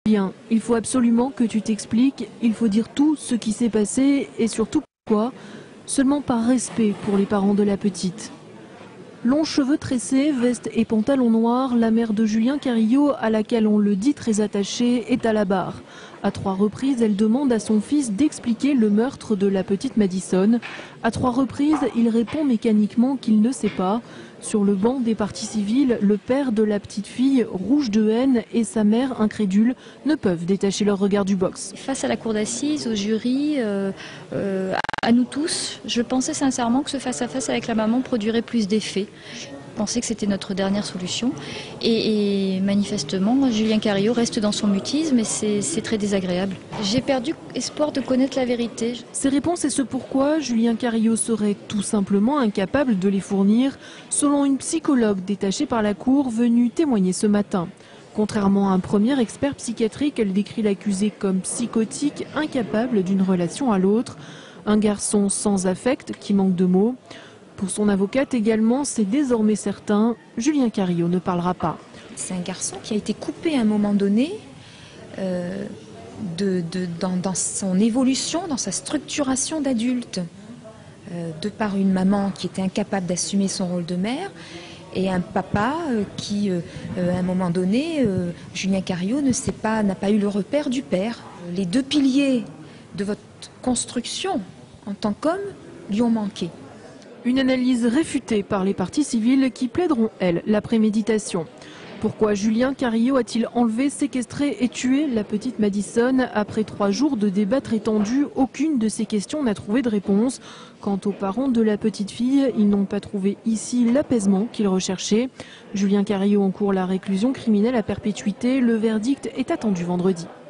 Julien, il faut absolument que tu t'expliques, il faut dire tout ce qui s'est passé et surtout pourquoi, seulement par respect pour les parents de la petite. Longs cheveux tressés, veste et pantalon noir, la mère de Julien Carillo, à laquelle on le dit très attachée, est à la barre. À 3 reprises, elle demande à son fils d'expliquer le meurtre de la petite Madison. À 3 reprises, il répond mécaniquement qu'il ne sait pas. Sur le banc des parties civiles, le père de la petite fille, rouge de haine, et sa mère, incrédule, ne peuvent détacher leur regard du box. Face à la cour d'assises, au jury, à nous tous, je pensais sincèrement que ce face-à-face avec la maman produirait plus d'effets. Je pensais que c'était notre dernière solution. Et manifestement, Julien Carillo reste dans son mutisme et c'est très désagréable. J'ai perdu espoir de connaître la vérité. Ces réponses et ce pourquoi Julien Carillo serait tout simplement incapable de les fournir, selon une psychologue détachée par la cour venue témoigner ce matin. Contrairement à un premier expert psychiatrique, elle décrit l'accusé comme psychotique, incapable d'une relation à l'autre. Un garçon sans affect qui manque de mots. Pour son avocate également, c'est désormais certain, Julien Carillo ne parlera pas. C'est un garçon qui a été coupé à un moment donné dans son évolution, dans sa structuration d'adulte, de par une maman qui était incapable d'assumer son rôle de mère et un papa qui, à un moment donné, Julien Carillo n'a pas eu le repère du père. Les deux piliers de votre construction en tant qu'homme lui ont manqué. Une analyse réfutée par les parties civiles qui plaideront, elles, la préméditation. Pourquoi Julien Carillo a-t-il enlevé, séquestré et tué la petite Madison? Après 3 jours de débats très tendus, aucune de ces questions n'a trouvé de réponse. Quant aux parents de la petite fille, ils n'ont pas trouvé ici l'apaisement qu'ils recherchaient. Julien Carillo encourt la réclusion criminelle à perpétuité. Le verdict est attendu vendredi.